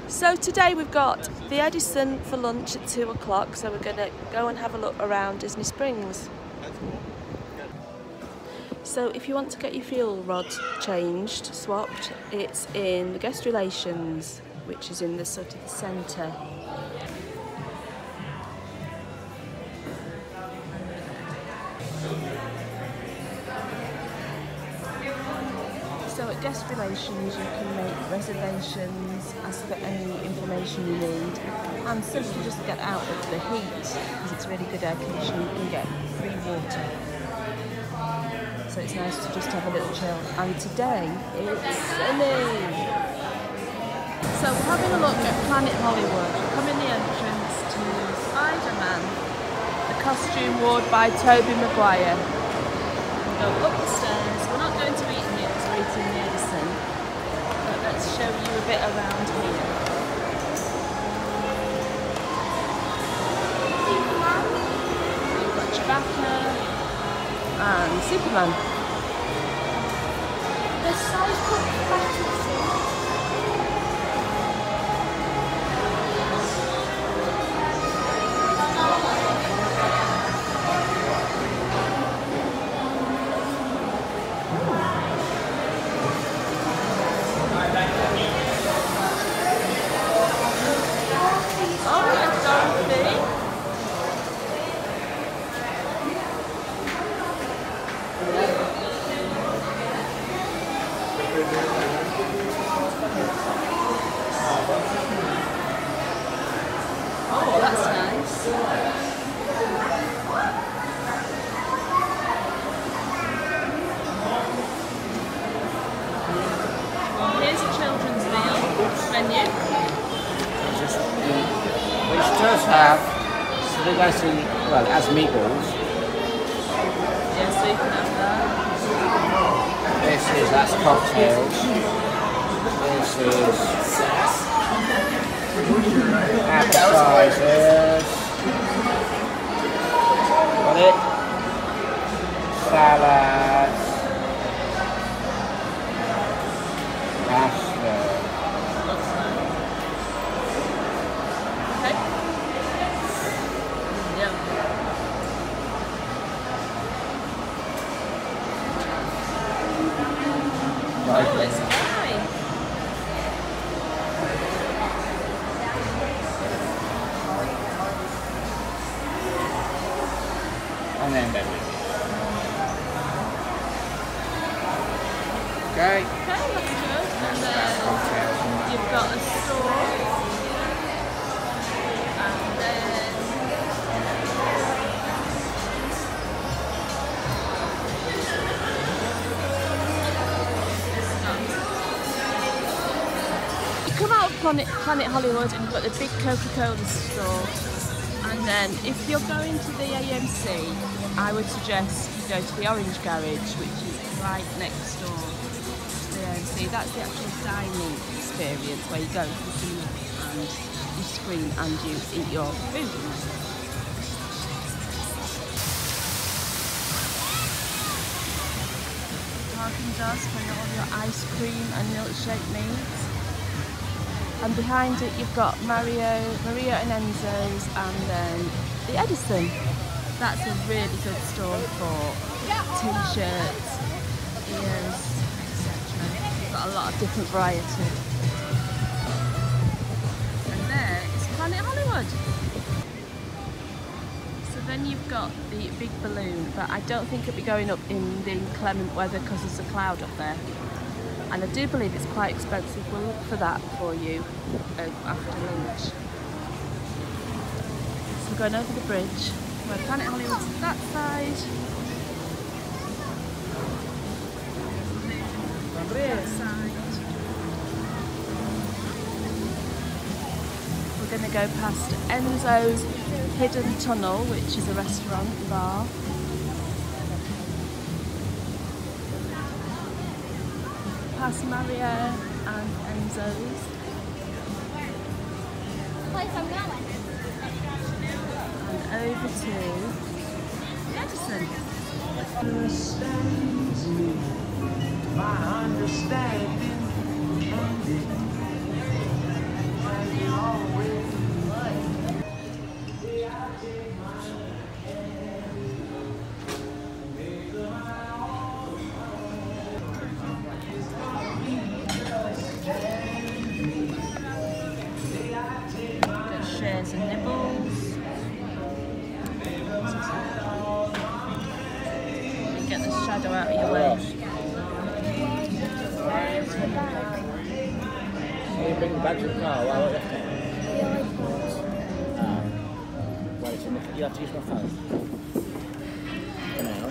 So today we've got the Edison for lunch at 2 o'clock, so we're going to go and have a look around Disney Springs. So if you want to get your fuel rod changed, swapped, it's in the guest relations, which is in the sort of the centre. So at guest relations you can make reservations, ask for any information you need, and simply just get out of the heat because it's really good air conditioning. You can get free water. So it's nice to just have a little chill. And today it's sunny. So we're having a look at Planet Hollywood. We come in the entrance to Spider-Man, the costume worn by Tobey Maguire. We go up the stairs. We're not going to eat in here because we're eating in the Edison, but let's show you a bit around here. You've got Chewbacca and Superman. The cycle battlefield. Oh, that's nice. Here's a children's meal menu. Which does have, so they go see, well, it has meatballs. Yeah, so you can have that. That's cocktails. This is appetizers. Got it? Salads. Pasta. Okay. Yeah. Oh, let's try. And then baby. Okay. Okay, that's good. And then Cocktails. you've got a sauce. And then you come out of Planet Hollywood and you've got the big Coca-Cola store. And then if you're going to the AMC, I would suggest you go to the Orange Garage, which is right next door to the AMC. That's the actual dining experience where you go to the cinema and you screen and you eat your food. Parking does for all your ice cream and milkshake needs. And behind it you've got Maria and Enzo's, and then the Edison. That's a really good store for t-shirts, ears, etc. You've got a lot of different variety. And there is Planet Hollywood. So then you've got the big balloon, but I don't think it'll be going up in the inclement weather because there's a cloud up there. And I do believe it's quite expensive. We'll look for that for you after lunch. So we're going over the bridge where Planet Hollywood's on that side. That side. We're going to go past Enzo's Hidden Tunnel, which is a restaurant and bar. Past Maria and Enzo's. Place I'm going. And over to the Edison. Understands me, my understanding ended. shadow out of your way. Where's the bag? So you bring the bag to the car while we're left. The iPod. Wait, so you have to use my phone. For now.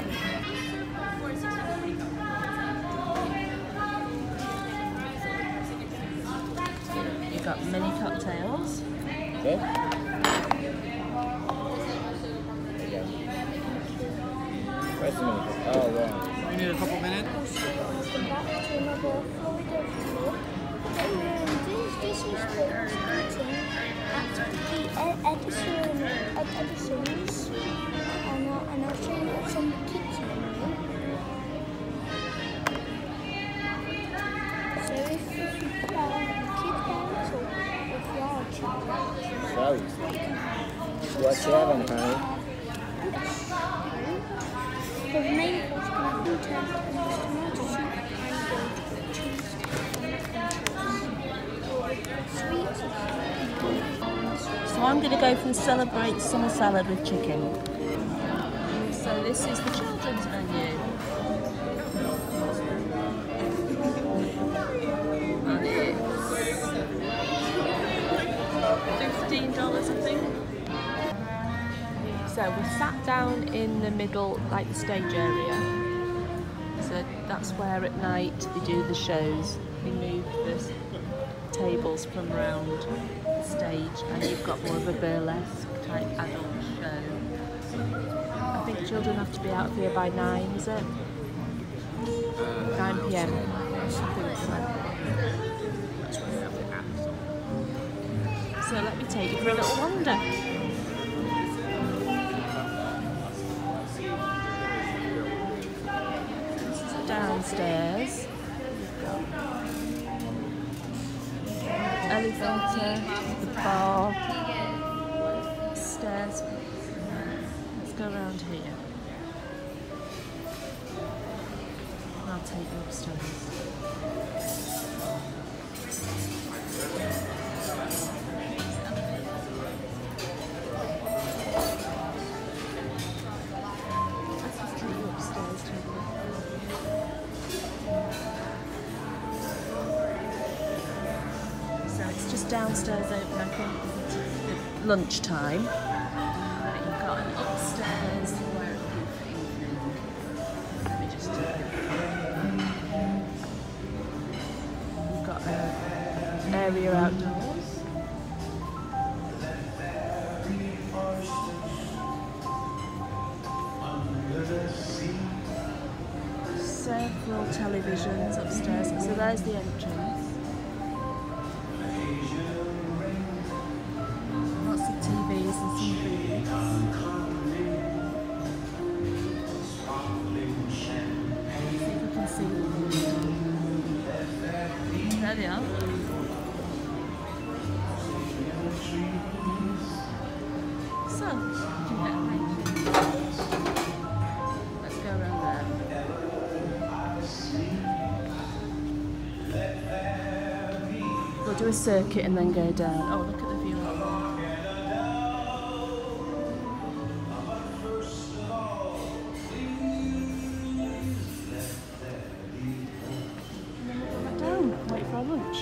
You've got mini cocktails. Okay. Where's the minute? Oh, right. We need a couple minutes. Welcome back to another Florida vlog. This was eating at the Edison's, and I'll show you what some kids menu. So if you are kid parents or if you are a child, What's the other one, Harry? the main course can have two tents and just tomato soup and cheese and sweets. So I'm going to go for the Celebrate Summer Salad with chicken. So this is the children's menu. And it's $15, I think. So we sat down in the middle, like the stage area. So that's where at night they do the shows. They move the tables from around the stage, and you've got more of a burlesque type adult show. I think children have to be out of here by 9, is it? 9 PM. Something like that. So let me take you for a little wander. This is downstairs. Elevator, the bar, stairs. Let's go around here. I'll take you upstairs. Let's just take you upstairs to it's just downstairs open, I think, at lunchtime. But you've got an upstairs where let me just you've got an area outdoors. Several televisions upstairs. So there's the entrance. Lots of TVs and some food. See if we can see them. There they are. So, let's go around there. We'll do a circuit and then go down. Oh, look at the view out there. Down, wait for our lunch.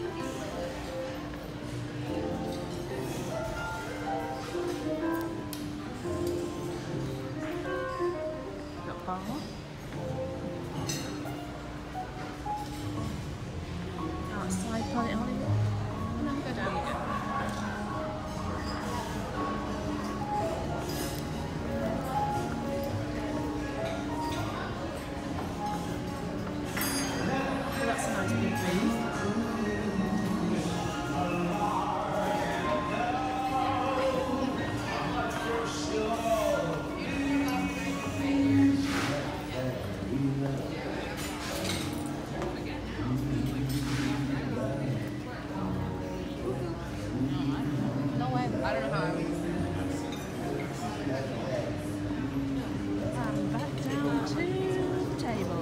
Got bar. Outside Planet Hollywood. And then we go down again. Oh, that's a nice big view. And back down to the table.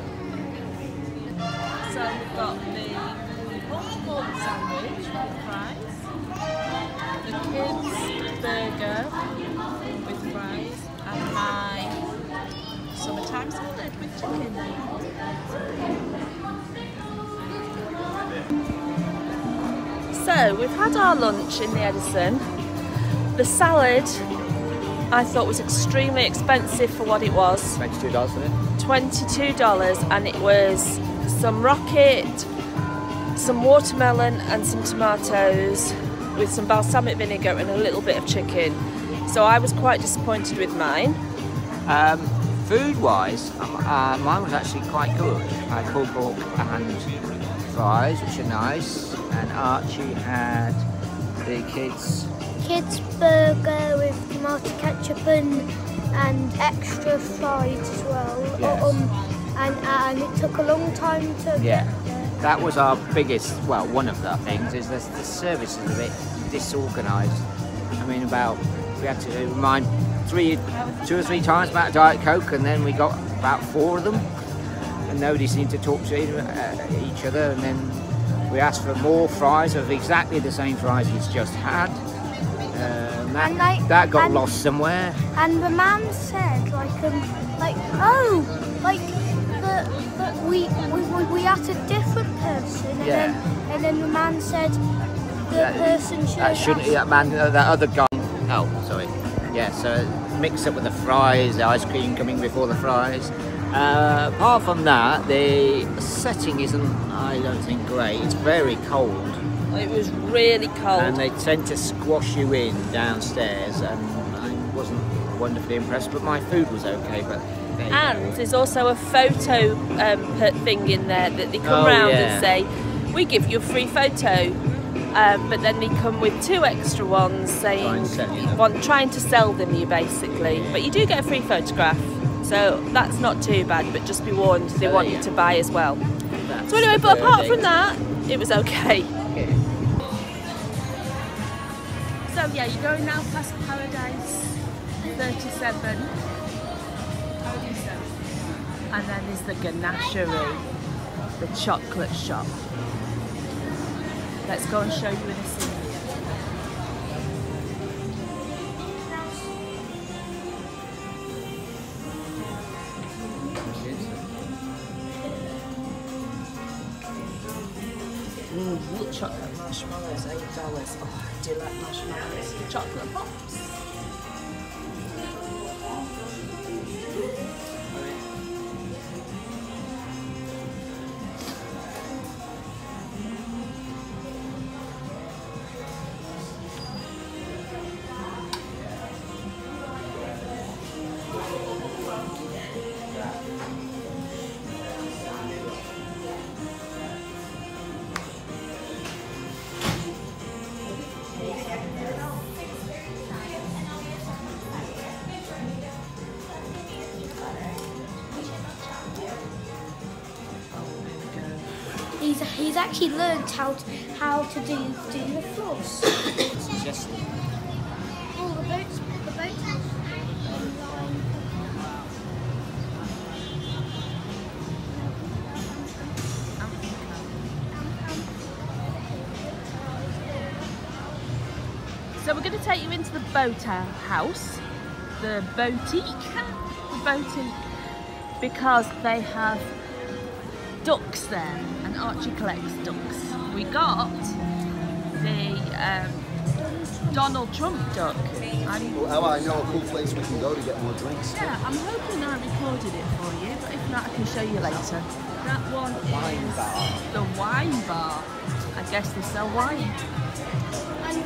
So we've got the pulled pork sandwich with fries, the kids burger with fries, and my summertime salad. chicken. So we've had our lunch in the Edison. The salad I thought was extremely expensive for what it was. $22, wasn't it? $22, and it was some rocket, some watermelon and some tomatoes with some balsamic vinegar and a little bit of chicken. So I was quite disappointed with mine. Food-wise, mine was actually quite good. I had pulled pork and fries, which are nice, and Archie had the kids' burger with tomato ketchup and extra fries as well. Yes. And it took a long time to Yeah. get there. That was our biggest, well, one of the things, is the service is a bit disorganised. I mean, we had to remind 2 or 3 times about Diet Coke, and then we got about 4 of them, and nobody seemed to talk to each other, and then we asked for more fries of exactly the same fries he's just had. That got lost somewhere. And the man said, we asked a different person, and then the man said the person should. That other guy. Oh, sorry. Yeah, so mix up with the fries, the ice cream coming before the fries. Apart from that, the setting isn't, I don't think, great. It's very cold. It was really cold. And they tend to squash you in downstairs, and I wasn't wonderfully impressed, but my food was okay. But and there's also a photo thing in there that they come round and say, we give you a free photo. But then they come with 2 extra ones saying, trying to sell them you basically. But you do get a free photograph, so that's not too bad, but just be warned, they want you to buy as well. So anyway, but apart from that, it was okay. So yeah, you're going now past Paradise 37. And then there's the ganachery, the chocolate shop. Let's go and show you in a scene. Ooh, chocolate marshmallows, $8. Oh, I do like marshmallows. Chocolate pops. He's actually learned how to do the floss. Oh, the boathouse. So we're going to take you into the boathouse, the boutique, because they have ducks there, and Archie collects ducks. We got the Donald Trump duck. How I know a cool place we can go to get more drinks. Yeah, I'm hoping I recorded it for you, but if not, I can show you later. That one is the wine bar. I guess they sell wine. And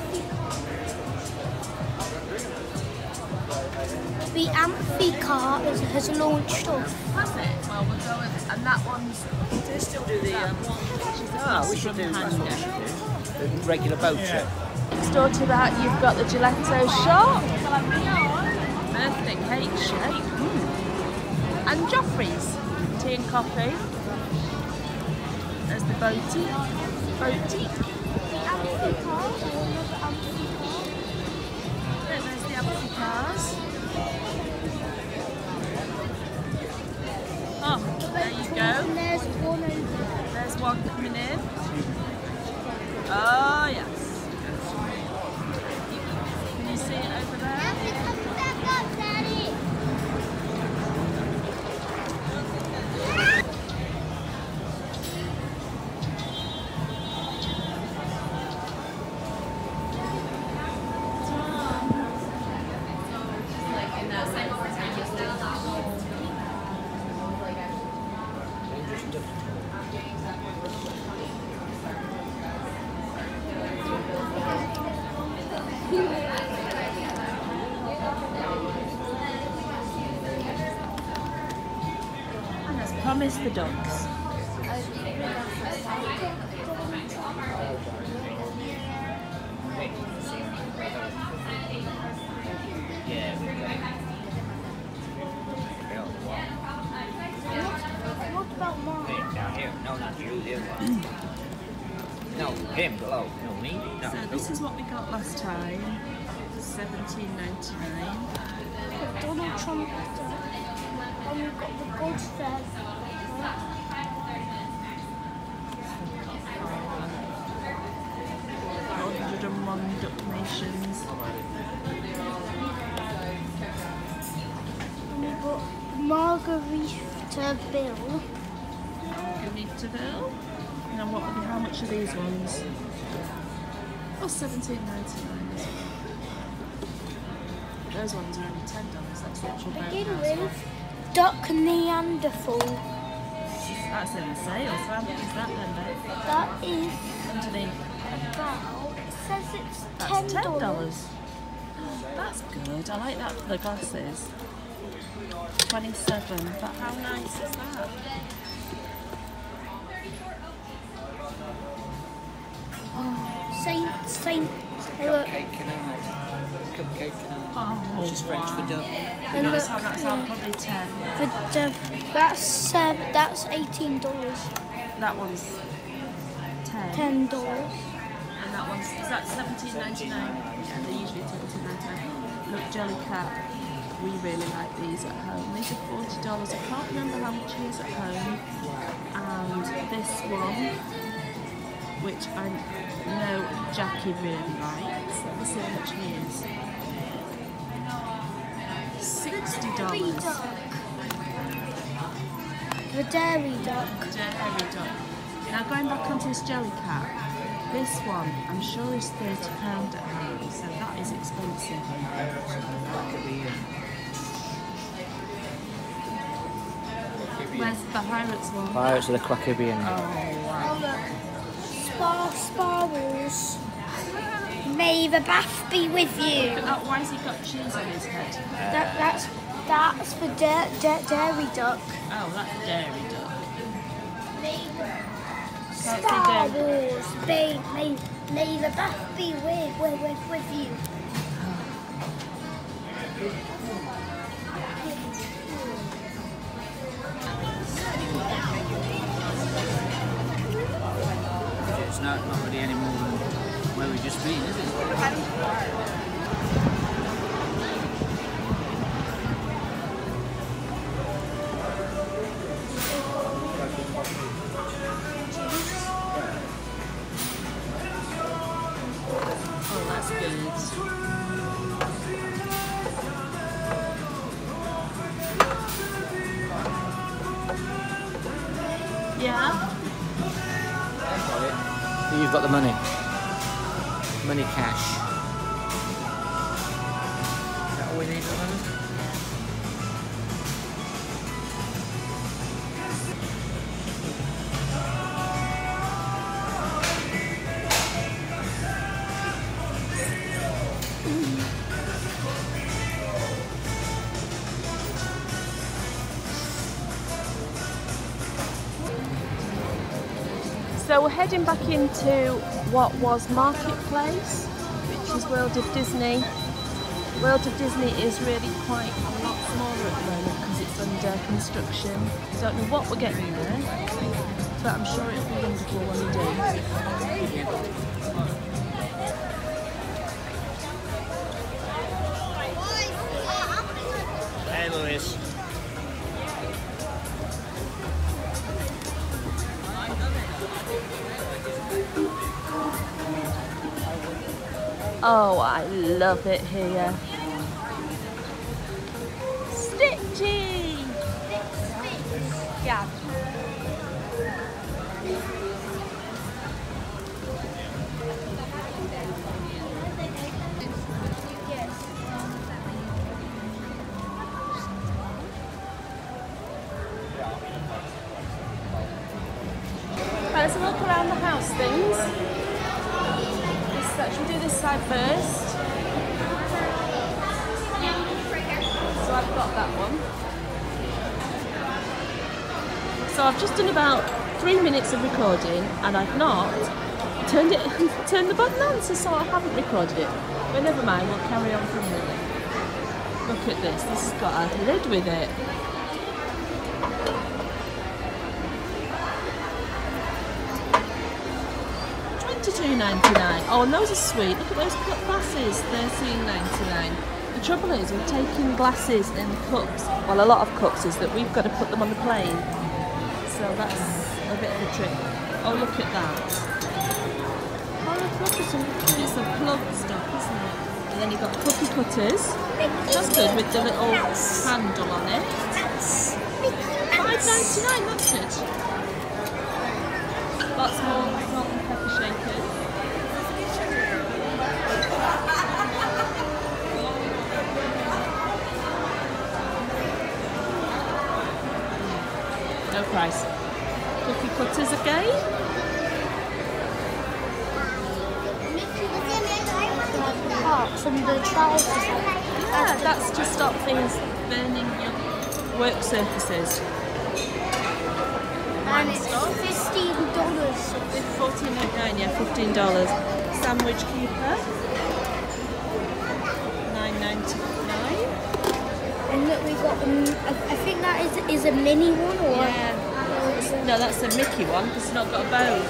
the amphi car has launched off. Has it? Well, we'll go with, and that one's. Do they still do the? we should do that's what we should do. The regular boat trip. Next door to that, you've got the gelato shop, birthday cake shake, and Joffrey's tea and coffee. There's the boutique. The amphi car. There's the amphi cars. Oh, there you go. And there's one over there. There's one coming in. Oh yes. Can you see it over there? miss the ducks. What about mine? Down here. No, not you. The other one. No, him. Below. No, me. No. So this is what we got last time. $17.99. Donald Trump. And we've got the gold there. 101 duck nations. And we've got Margarita Bill. Margaritaville. And what are how much are these ones? Oh, $17.99. Those ones are only $10. That's literally Begin about with Duck Neanderthal. That's in the sale, so how much is that then, babe? That is Underneath. about, it says it's That's $10. $10. That's good. I like that for the glasses. 27. But how nice is that? Saint, look. Cupcake and Oh, which is French for duck. And look, So that's probably 10. that's $18. That one's 10. $10. And that one's, is that $17.99? Yeah, they're usually $17.99. Look, Jellycat, we really like these at home. These are $40. I can't remember how much he is at home. And this one, which I know Jackie really likes. Let me see how much he is. $60. The dairy duck. Dairy duck. Now going back onto this Jellycat, this one I'm sure is £30 at home, so that is expensive. Where's the Pirates one? Pirates of the Caribbean. Oh wow. Oh look, Sparrows. May the bath be with you. Look at that, why has he got cheese on his head? That's the dairy duck. Oh, that's dairy duck. Star Wars. May the bath be with you. It's not really any more than where we've just been, is it? Oh, that's good. Yeah? You've got the money. Money cash. Is that all we need at the moment? So we're heading back into what was Marketplace, which is World of Disney. World of Disney is really quite a lot smaller at the moment because it's under construction. Don't know what we're getting there, but I'm sure it'll be wonderful when we do. Hey, Louis. Oh, I love it here. Stitchy! Yeah. Right, let's look around the house things. Should we do this side first? So I've got that one. So I've just done about 3 minutes of recording and I've not turned the button on, so I haven't recorded it. But never mind, we'll carry on from there. Look at this, this has got a lid with it. $22.99. Oh, and those are sweet. Look at those cut glasses, $13.99. The trouble is with taking glasses and cups, well, a lot of cups, is that we've got to put them on the plane. So that's a bit of a trick. Oh, look at that. Oh, look at some, it's a plug stuff, isn't it? And then you've got cookie cutters. That's good with the little handle on it. $5.99, that's good. Lots more salt and pepper shakers. No price. Cookie cutters again. From the trousers. Yeah, that's to stop things burning your work surfaces. And it's $15. $14.99, yeah, $15. Sandwich keeper, $9.99. And look, we got I think that is a mini one, or Yeah. No, that's a Mickey one because it's not got a bow.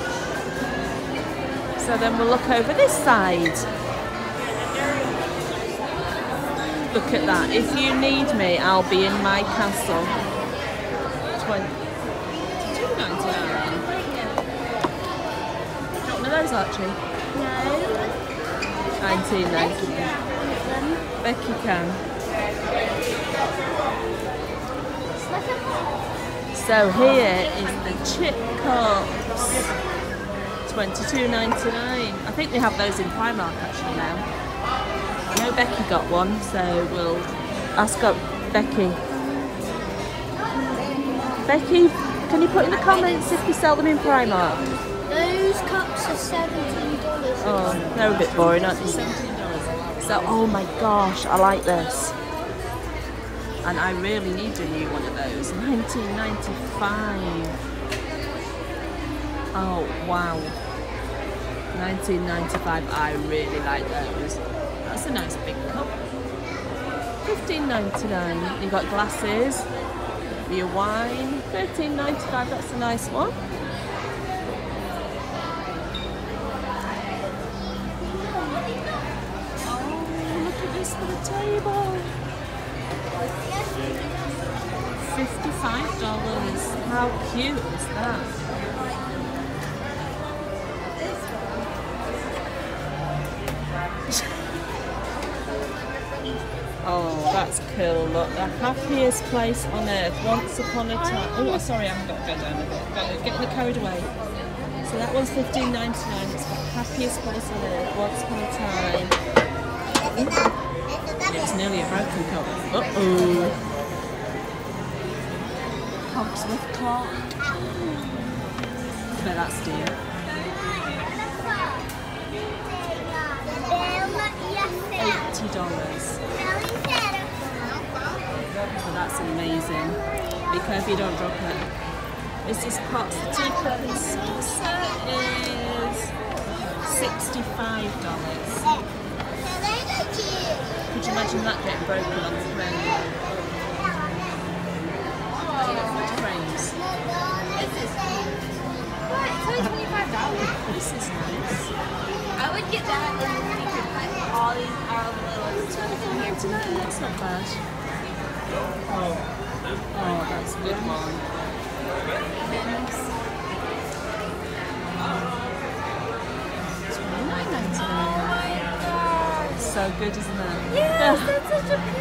So then we'll look over this side. Look at that. If you need me, I'll be in my castle. $22.99. Do you want one of those, Archie? no. $19.99. Becky can. So here is the chip cups. $22.99. I think they have those in Primark actually now. I know Becky got one, so we'll ask up Becky. Becky, can you put in the comments if you sell them in Primark? Those cups are $17. Oh, they're a bit boring, aren't they? $17. So, oh my gosh, I like this. And I really need a new one of those. $19.95. Oh, wow. $19.95. I really like those. That's a nice big cup. $15.99. You've got glasses, your wine. $13.95. That's a nice one. Oh, look at this for the table. $55. How cute is that? Oh, that's cool. Look, the happiest place on earth. Once upon a time. Oh, sorry, I haven't got to go down a bit. Getting carried away. So that one's $15.99. It's got happiest place on earth. Once upon a time. It's nearly a broken cup. Uh-oh. Cogsworth clock. I bet that's dear. $80. Oh, that's amazing. Be careful you don't drop it. This is pots. The teacup and saucer is $65. Could you imagine that getting broken on the frame? Frames. This is nice. I would get that and then you could put all these $24.99. That's not bad. Oh, that's a good one. $29.99. So good, isn't it? Yes, that's such a pretty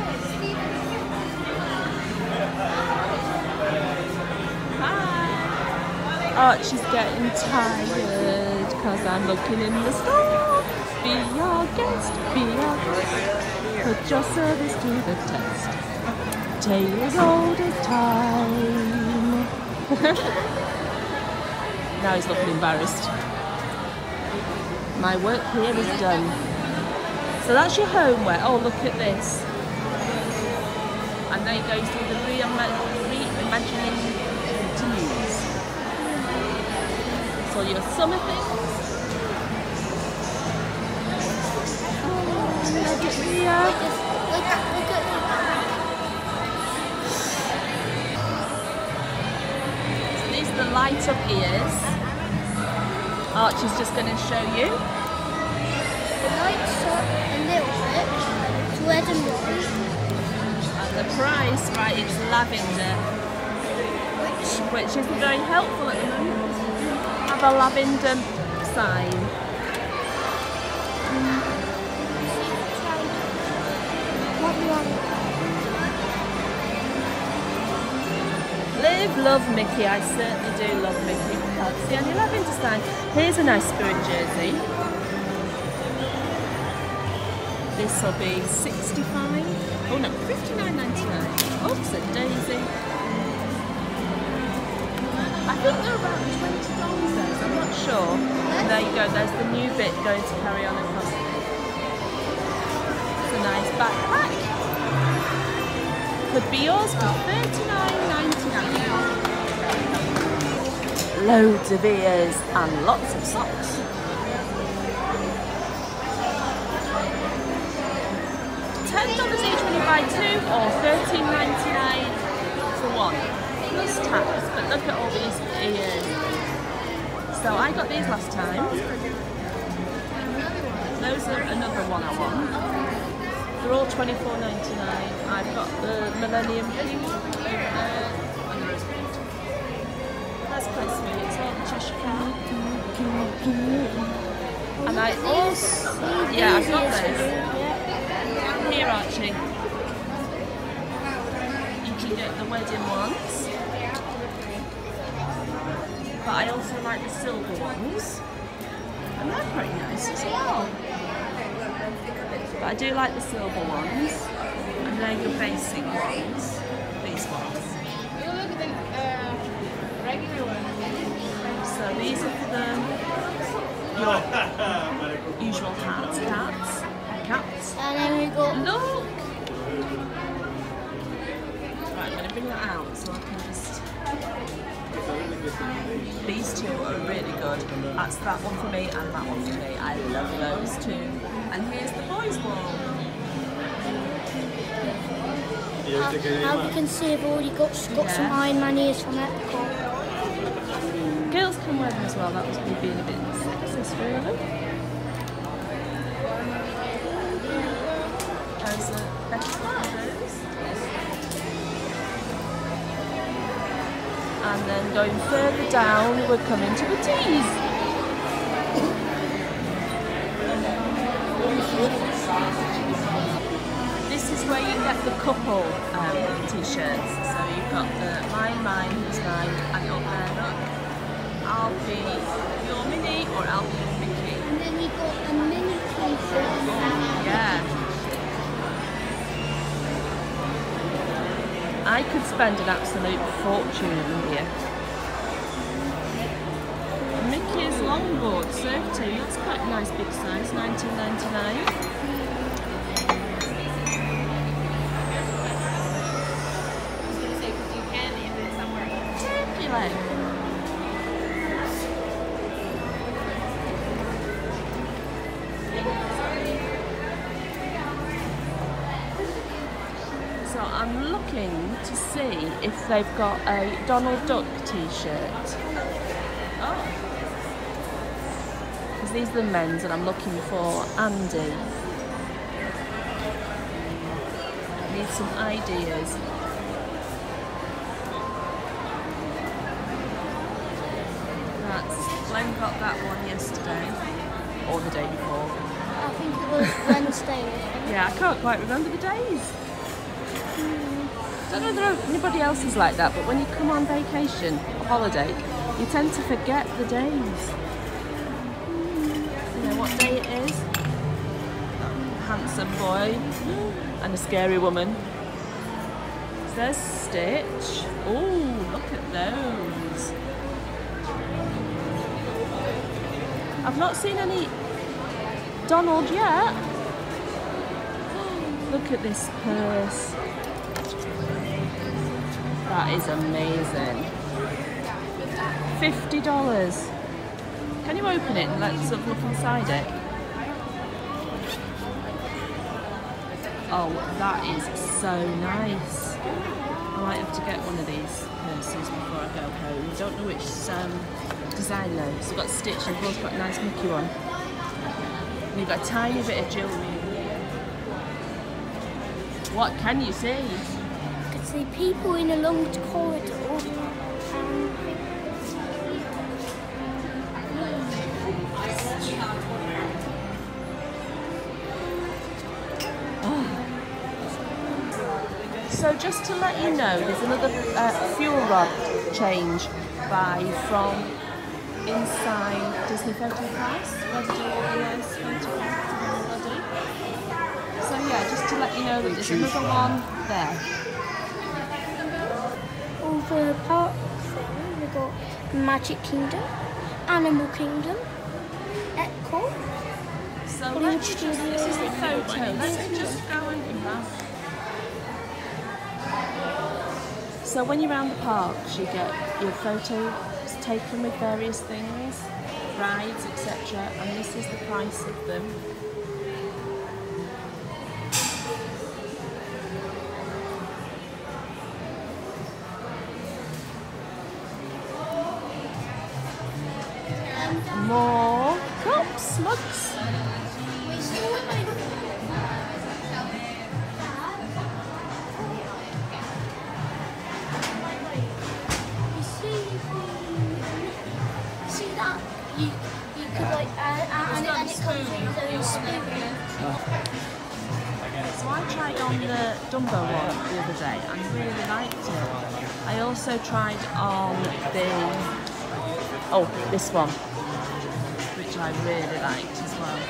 Hi. Archie's getting tired because I'm looking in the store. Be your guest, be your guest. Put your service to the test. Tale as old as time. Now he's looking embarrassed. My work here is done. So that's your homeware. Oh, look at this. And then it goes through the reimagining all your summer things. Oh, look at Ria. Look at These are the light up ears. Archie's just going to show you. the lights up a little bit. It's red and white. And the price, right, it's lavender, which isn't very helpful at the moment. Have a lavender sign. What do you want? Live, love Mickey. I certainly do love Mickey. Can't see any lavender sign. Here's a nice spirit jersey. This will be $65. Oh no, $59.99. Oops, a daisy. I think they're about $20 there, so I'm not sure. And there you go. There's the new bit going to carry on across. It's a nice backpack. Could be yours for $39.99. Loads of ears and lots of socks. $10 each when you buy two, or $13.99 for one. Plus tax, but look at all these ears. So I got these last time. Those are another one I want. They're all $24.99. I've got the Millennium Pink over there and the Rose Pink. That's quite sweet. It's all the Cheshire Cat. And I also, yeah, I've got this. Here, Archie. You can get the wedding ones. But I also like the silver ones. And they're pretty nice as well. But I do like the silver ones, and they're your basic ones, these ones. So these are for your usual cats. And then we got Look! Right, I'm going to bring that out so I can just... These two are really good. That's that one for me and that one for me. I love those two. And here's the boys' wall. how you can see I've already got some Iron Man ears from Epcot. Girls can wear them as well. That was me being a bit sexist, really. Those are better photos. And then going further down, we're coming to the tees. This is where you get the couple t-shirts. So you've got the mine, who's mine, and up there, look. I'll be your Minnie or I'll be your Mickey. And then we got a mini t-shirt. Yeah. I could spend an absolute fortune in here. Mickey's longboard surf team, that's quite a nice big size, $19.99. So I'm looking to see if they've got a Donald Duck t-shirt. Oh. Because these are the men's and I'm looking for Andy. I need some ideas. Glen got that one yesterday, or the day before. I think it was Wednesday. Yeah, I can't quite remember the days. Don't know if anybody else is like that, but when you come on vacation or holiday, you tend to forget the days. You know what day it is? A handsome boy and a scary woman. So there's Stitch. Oh, look at those. I've not seen any Donald yet. Look at this purse. That is amazing. $50. Can you open it and let's look inside it? Oh, that is so nice. I might have to get one of these purses before I go home. I don't know which design though. So I've got Stitch and Paul's got a nice Mickey one. And you've got a tiny bit of jewellery. What can you see? I can see people in a long corridor. So just to let you know, there's another fuel rod change buy from inside Disney Photo Price, where they do all the nice photographs already. So yeah, just to let you know that there's another one there. Over the park thing, we've got Magic Kingdom, Animal Kingdom, Epcot. So let's just, this is the photo, let's just go and do that. So when you're around the parks, you get your photos taken with various things, rides, etc. And this is the price of them. More cups, mugs. And it comes with its own spoon. So I tried on the Dumbo one the other day and really liked it. I also tried on this one, which I really liked as well.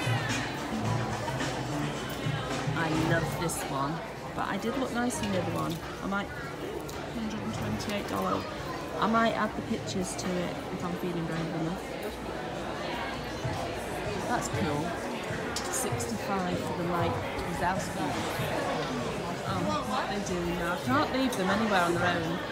I love this one, but I did look nice in the other one. I might, $128. I might add the pictures to it if I'm feeling brave enough. That's cool. 65 for the light Wazowski. Oh, what are they doing now? I can't leave them anywhere on their own.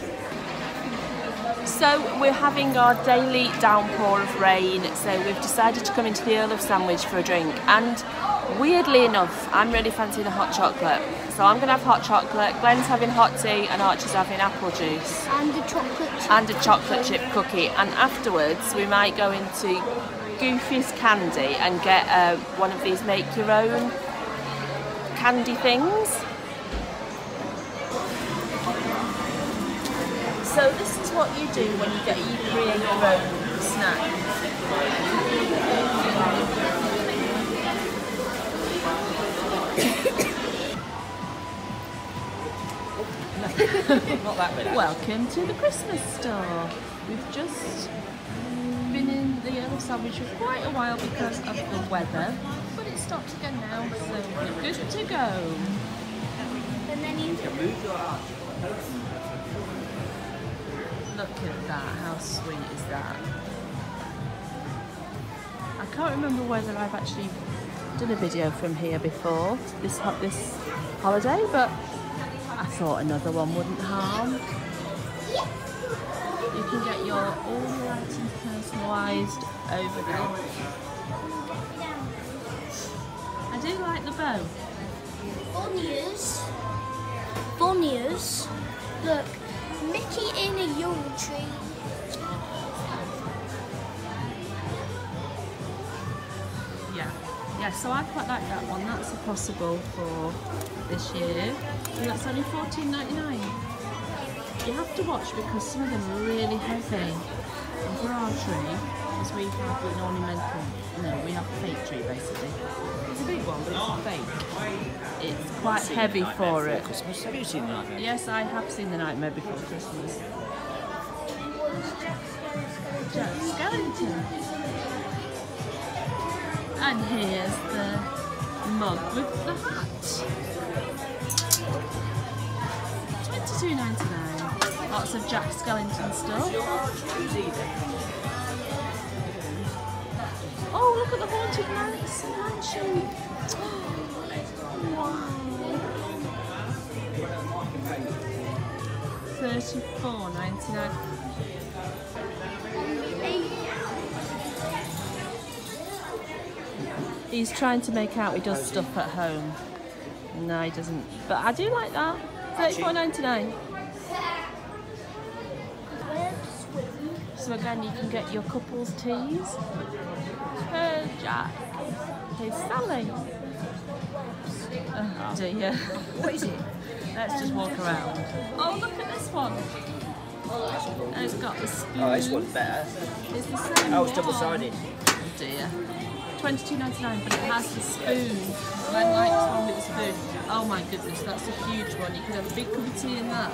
So we're having our daily downpour of rain, so we've decided to come into the Earl of Sandwich for a drink, and weirdly enough I'm really fancying a hot chocolate, so I'm going to have hot chocolate, Glen's having hot tea and Archie's having apple juice. And a chocolate chip cookie, and afterwards we might go into Goofy's Candy and get one of these make your own candy things. So this is what you do when you create your own snack. Not that bit. Welcome to the Christmas store. We've just been in the Earl of Sandwich for quite a while because of the weather, but it's stopped again now, so we're good to go. And then you Look at that, how sweet is that? I can't remember whether I've actually done a video from here before, this holiday, but I thought another one wouldn't harm. You can get all your items personalised over there. I do like the bow. Bonniers. Look, Mickey in a yule tree. Yeah, so I quite like that one. That's a possible for this year. And that's only $14.99. You have to watch because some of them are really heavy. And for our tree, because we have an ornamental, we have a fake tree basically. It's a big one, but it's fake. It's quite heavy for it. Christmas. Have you seen the Nightmare? Yes, I have seen The Nightmare Before Christmas. Jack Skellington. And here's the mug with the hat. $22.99. Lots of Jack Skellington stuff. Oh, look at the Haunted Mansion. Wow. $34.99. He's trying to make out he does stuff at home. No, he doesn't. But I do like that. $34.99. So again, you can get your couples teas. Hey, Jack. Hey, Sally. Oh dear. What is it? Let's just walk around. Oh, look at this one. And it's got the spoon. Oh, this one's better. It's the same Oh, it's one. double-sided. Oh dear. $22.99, but it has the spoon. I like this one with the spoon. Oh my goodness, that's a huge one. You could have a big cup of tea in that.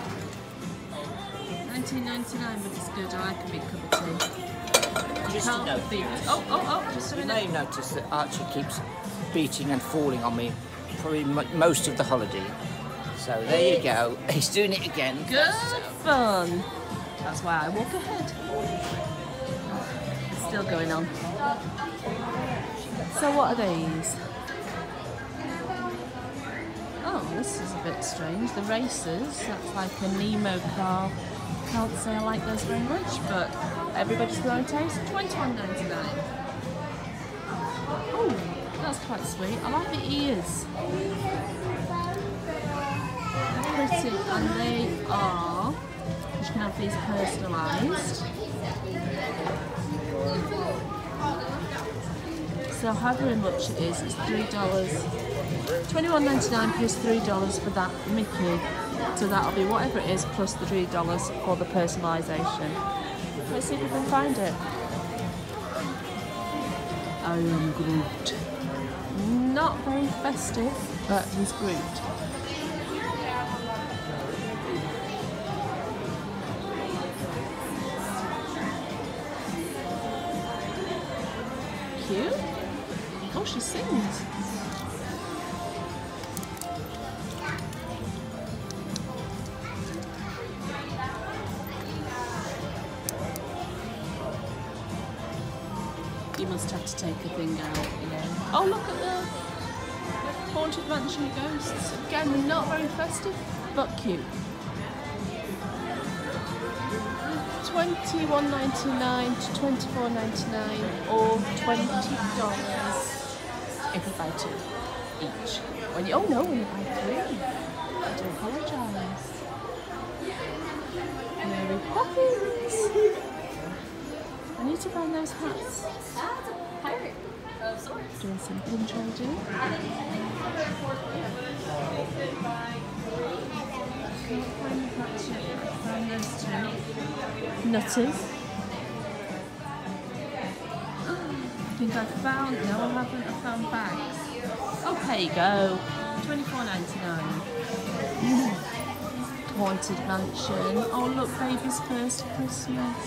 $19.99, but it's good. I like a big cup of tea. You Just can't to note, beat. Oh, just a You minute. may notice that Archie keeps beating and falling on me probably most of the holiday. So there you go. He's doing it again. Good fun. That's why I walk ahead. It's still going on. So what are these? Oh, this is a bit strange. The racers, that's like a Nemo car. Can't say I like those very much, but everybody's got a taste. $21.99. Oh, that's quite sweet. I like the ears. They're pretty, and they are. You can have these personalised. So however much it is, it's $3. $21.99 plus $3 for that Mickey. So that'll be whatever it is plus the $3 for the personalisation. Let's see if we can find it. I am Groot. Not very festive, but he's Groot. Cute. Oh, she sings. You must have to take a thing out, yeah. Oh, look at the Haunted Mansion ghosts. Again, not very festive, but cute. $21.99 to $24.99 or $20 if you buy two each. When you, oh no, when you buy three. I do apologise. Mary Poppins. I need to find those hats. Doing some pin trading. Find those two. Nutters. I think I found, no I haven't, I found bags. Oh, here you go. $24.99. Haunted Mansion. Oh look, baby's first Christmas.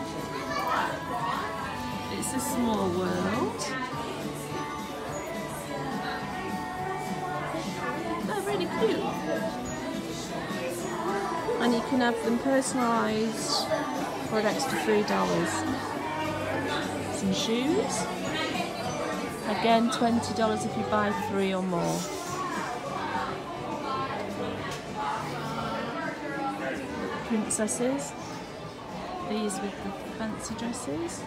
It's a small world. They're really cute. And you can have them personalised for an extra $3. Some shoes. Again, $20 if you buy 3 or more. Princesses. These with the fancy dresses.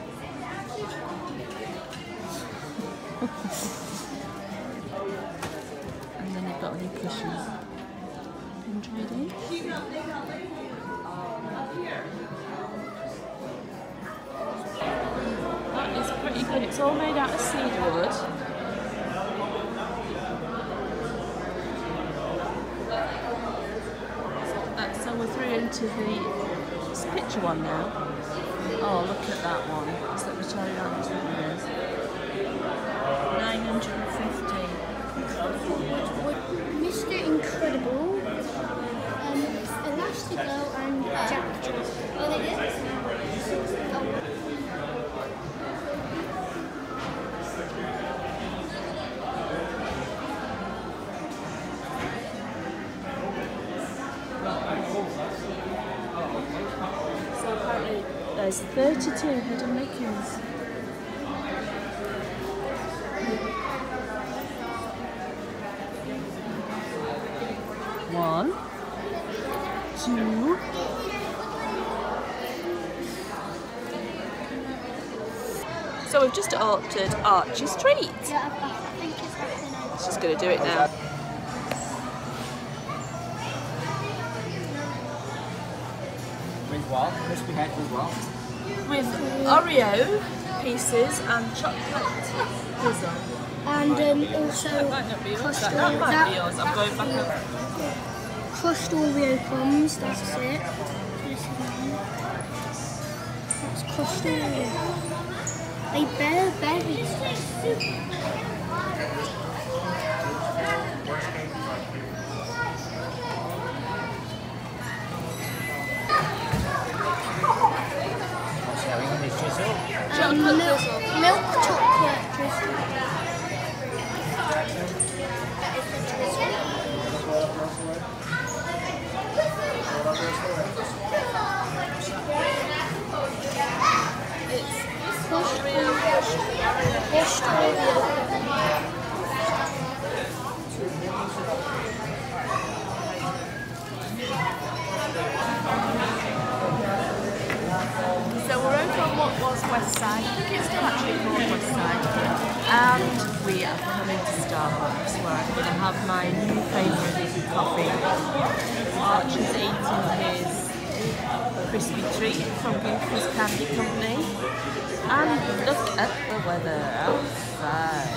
And then you've got all your cushions. Pin trading. That is pretty good. It's all made out of cedarwood. So we're through into the picture one now. Oh, look at that one. Is that the cherry orange that it is? $950. Mr. Incredible, Elastigirl and Jack. Oh, they did? So apparently there's 32 hidden Mickeys. One, two, so we've just ordered Archie's treat. Yeah, I think it's happening. She's going to do it now. With what? Crispy head with what? With Oreo pieces and chocolate drizzle. And also That might not be yours. crushed That might be Oreo. yours. I'm going back up. Crushed Oreo crumbs, that's it. That's crushed Oreo. They bear berries. What's going on this chisel? Milk chocolate drizzle. Crushed Oreo. So we're over on what was West Side. I think it's still actually called West Side. And we are coming to Starbucks where I'm going to have my new favourite coffee. Archie's eating his crispy treat from Goofy's Candy Company. And look at the weather outside.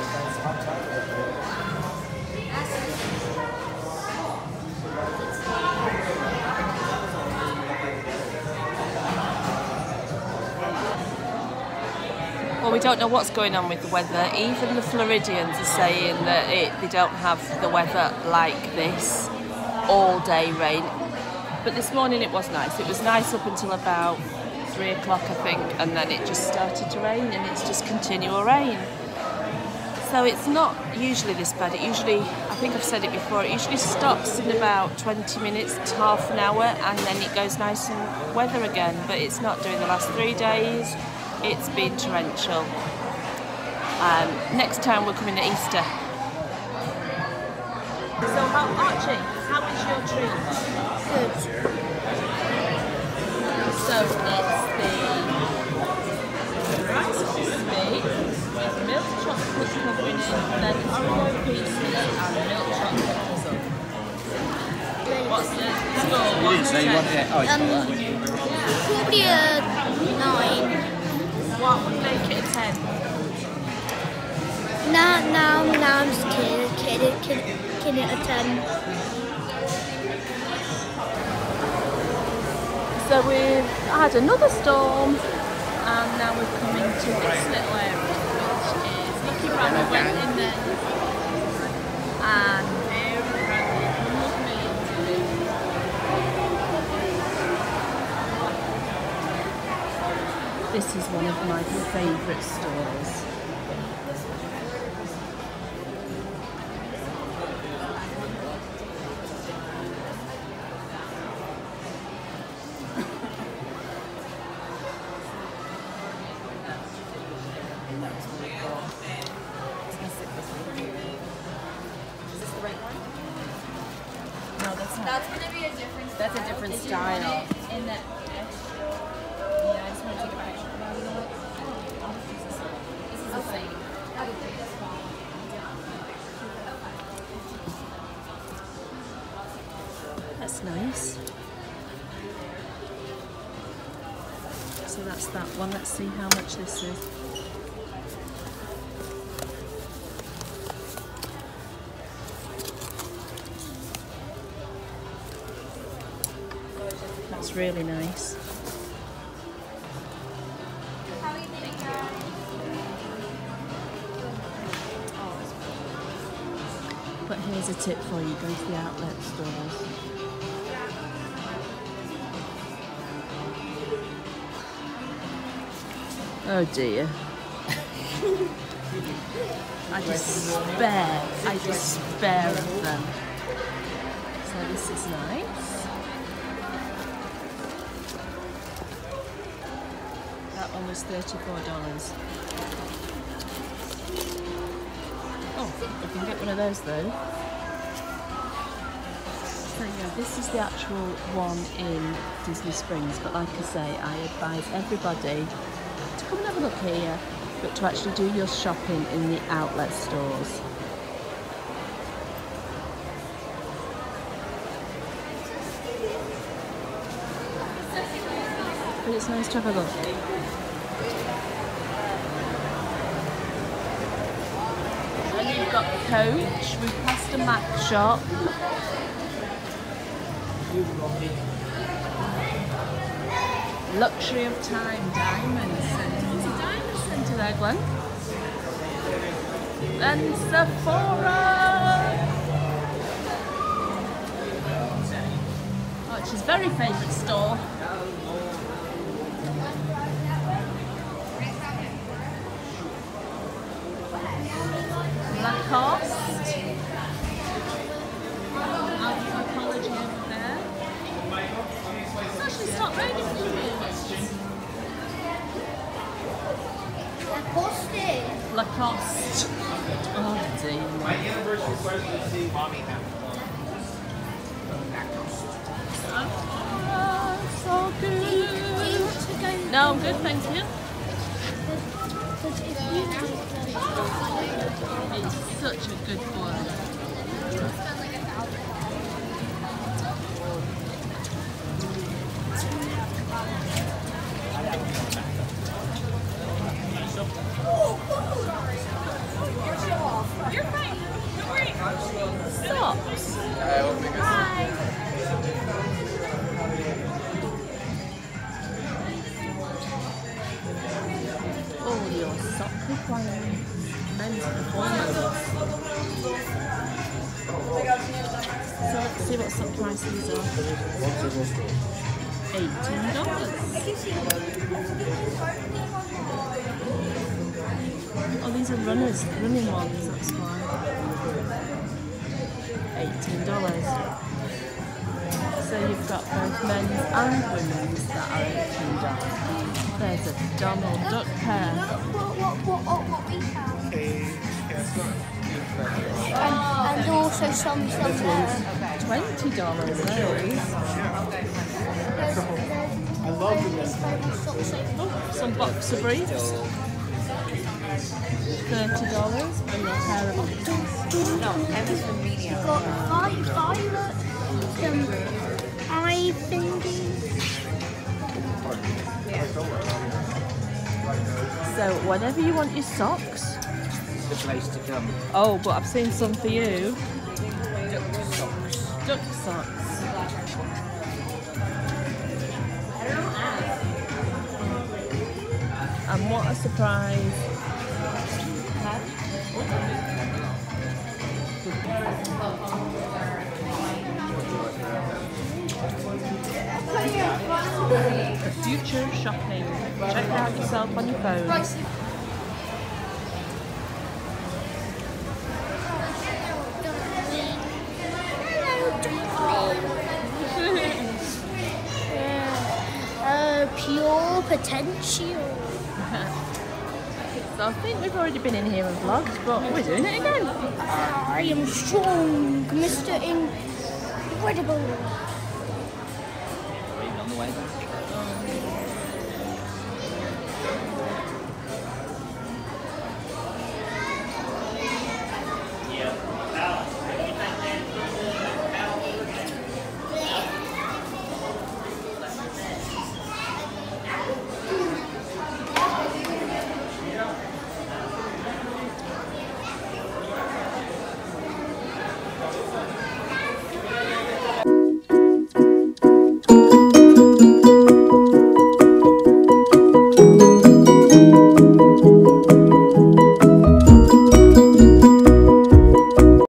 Well, we don't know what's going on with the weather. Even the Floridians are saying that they don't have the weather like this, all day rain. But this morning it was nice. It was nice up until about 3 o'clock, I think, and then it just started to rain, and it's just continual rain. So it's not usually this bad. It usually, I think I've said it before, it usually stops in about 20 minutes to half an hour, and then it goes nice and weather again. But it's not doing the last 3 days. It's been torrential. Next time we're coming at Easter. So Archie, how is your treat? Good. So it's the rice crispy with milk chocolate covering it, then Oreo pieces and milk chocolate drizzle. What's the score? You didn't say you wanted it. Oh, it's Probably a 9. What would make it a 10? Now I'm just kidding it a 10. So we've had another storm and now we're coming to this little area which is looking rather wet in there and very lovely. This is one of my favourite stores. No, that's not. That's gonna be a different style. That's a different style. In that. Yeah, I just want to take a picture. You know what? This is the same. That's nice. So that's that one. Let's see how much this is. That's really nice. But here's a tip for you, go to the outlet stores. Oh dear. I despair of them. So this is nice. That one was $34. Oh, I can get one of those though. So yeah, this is the actual one in Disney Springs, but like I say, I advise everybody to come and have a look here but to actually do your shopping in the outlet stores. But it's nice to have a look. And you've got Coach, we've passed a Mac shop. Luxury of Time Diamond Centre. There's a diamond centre there, Glen. And Sephora! Oh, it's his very favourite store. Lacoste. Anthropology over there. It's actually stopped raining for you. Lacoste. Oh dear. My anniversary present is seeing Mommy have So good. No, I'm good, thank you. It's such a good one. You're fine. Don't worry. Socks. Hi. All your sock requirements. Men's performance. So let's see what sock price these are. $18. Oh, these are running ones, that's why. $18. So you've got both men's and women's that are $18. There's a Donald Duck pair. What we have. And also some $20 those. I love Some boxer briefs. $30 and a pair of No, Emma's for medium. got violet, eye thingies. So whenever you want your socks. the place to come. Oh, but I've seen some for you. Duck socks. And what a surprise. The future of shopping. Check it out yourself on your phone. Pure potential. So I think we've already been in here and vlogged, but we're doing it again. I am strong, Mr. Incredible. On the way back.